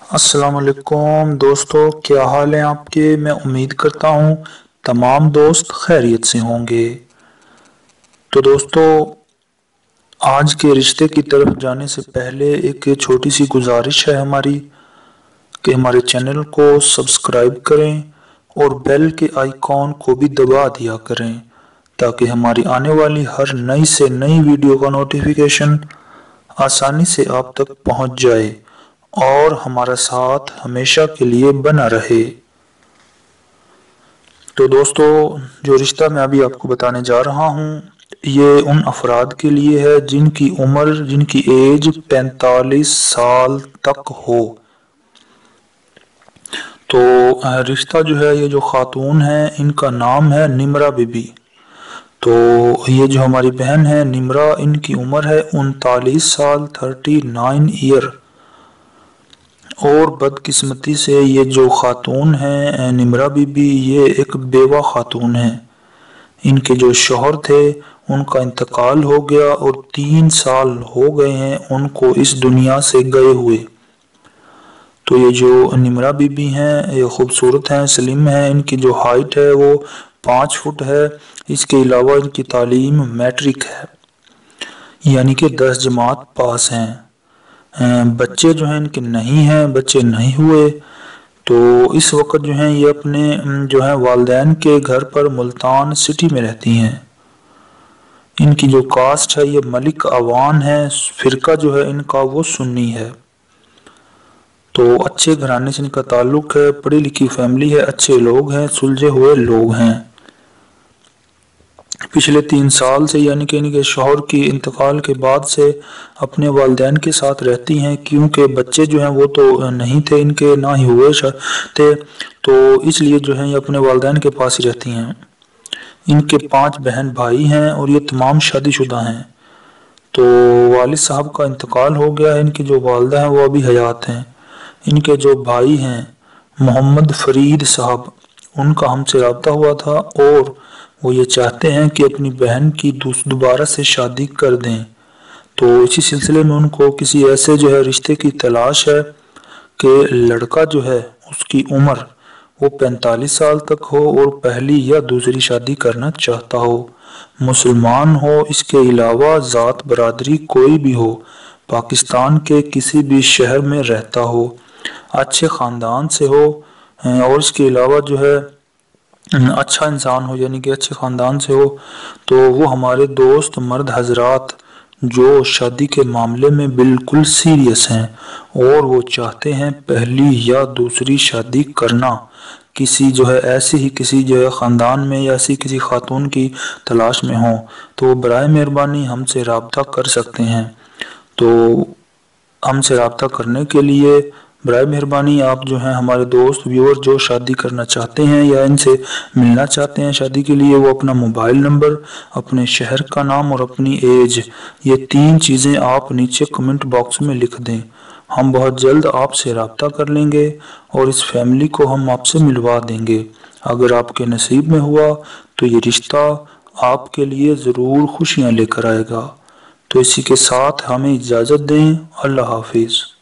السلام علیکم دوستو، کیا حال ہیں آپ کے؟ میں امید کرتا ہوں تمام دوست خیریت سے ہوں گے۔ تو دوستو، آج کے رشتے کی طرف جانے سے پہلے ایک چھوٹی سی گزارش ہے ہماری کہ ہمارے چینل کو سبسکرائب کریں اور بیل کے آئیکن کو بھی دبا دیا کریں تاکہ ہماری آنے والی ہر نئی سے نئی ویڈیو کا نوٹیفیکیشن آسانی سے آپ تک پہنچ جائے اور ہمارا ساتھ ہمیشہ کے لیے بنا رہے۔ تو دوستو، جو رشتہ میں ابھی آپ کو بتانے جا رہا ہوں یہ ان افراد کے لیے ہے جن کی ایج 45 سال تک ہو۔ تو رشتہ جو ہے، یہ جو خاتون ہے ان کا نام ہے نمرہ بی بی۔ تو یہ جو ہماری بہن ہے نمرہ، ان کی عمر ہے 39 سال 39 ایئر۔ اور بدقسمتی سے یہ جو خاتون ہے نمرہ بی بی، یہ ایک بیوہ خاتون ہے۔ ان کے جو شوہر تھے ان کا انتقال ہو گیا اور 3 سال ہو گئے ہیں ان کو اس دنیا سے گئے ہوئے۔ تو یہ جو نمرہ بی بی ہیں یہ خوبصورت ہیں، سلم ہیں، ان کی جو ہائٹ ہے وہ 5 فٹ ہے۔ اس کے علاوہ ان کی تعلیم میٹرک ہے، یعنی کہ 10 جماعت پاس ہیں۔ بچے جو ہیں ان کے نہیں ہیں، بچے نہیں ہوئے۔ تو اس وقت جو ہیں یہ اپنے جو ہیں والدین کے گھر پر ملتان سٹی میں رہتی ہیں۔ ان کی جو کاسٹ ہے یہ ملک آوان ہے، فرقہ جو ہے ان کا وہ سنی ہے۔ تو اچھے گھرانے سے ان کا تعلق ہے، پڑھی لکھی فیملی ہے، اچھے لوگ ہیں، سلجھے ہوئے لوگ ہیں۔ پچھلے 3 سال سے یعنی کہ ان کے شوہر کی انتقال کے بعد سے اپنے والدین کے ساتھ رہتی ہیں، کیونکہ بچے جو ہیں وہ تو نہیں تھے ان کے، نہ ہی ہوئے تھے، تو اس لیے جو ہیں یہ اپنے والدین کے پاس ہی رہتی ہیں۔ ان کے 5 بہن بھائی ہیں اور یہ تمام شادی شدہ ہیں۔ تو والد صاحب کا انتقال ہو گیا ہے، ان کی جو والدہ ہیں وہ ابھی حیات ہیں۔ ان کے جو بھائی ہیں محمد فرید صاحب، ان کا ہم سے رابطہ ہوا تھا اور وہ یہ چاہتے ہیں کہ اپنی بہن کی دوبارہ سے شادی کر دیں۔ تو اسی سلسلے میں ان کو کسی ایسے جو ہے رشتے کی تلاش ہے کہ لڑکا جو ہے اس کی عمر وہ 45 سال تک ہو اور پہلی یا دوسری شادی کرنا چاہتا ہو، مسلمان ہو، اس کے علاوہ ذات برادری کوئی بھی ہو، پاکستان کے کسی بھی شہر میں رہتا ہو، اچھے خاندان سے ہو، اور اس کے علاوہ جو ہے اچھا انسان ہو، یعنی کہ اچھے خاندان سے ہو۔ تو وہ ہمارے دوست مرد حضرات جو شادی کے معاملے میں بالکل سیریس ہیں اور وہ چاہتے ہیں پہلی یا دوسری شادی کرنا، کسی جو ہے ایسی ہی کسی جو ہے خاندان میں یا ایسی کسی خاتون کی تلاش میں ہوں، تو وہ برائے مہربانی ہم سے رابطہ کر سکتے ہیں۔ تو ہم سے رابطہ کرنے کے لیے برائے مہربانی آپ جو ہیں ہمارے دوست ویور جو شادی کرنا چاہتے ہیں یا ان سے ملنا چاہتے ہیں شادی کے لیے، وہ اپنا موبائل نمبر، اپنے شہر کا نام اور اپنی ایج، یہ 3 چیزیں آپ نیچے کمنٹ باکس میں لکھ دیں۔ ہم بہت جلد آپ سے رابطہ کر لیں گے اور اس فیملی کو ہم آپ سے ملوا دیں گے۔ اگر آپ کے نصیب میں ہوا تو یہ رشتہ آپ کے لیے ضرور خوشیاں لے کر آئے گا۔ تو اسی کے ساتھ ہمیں اجازت دیں، اللہ حافظ۔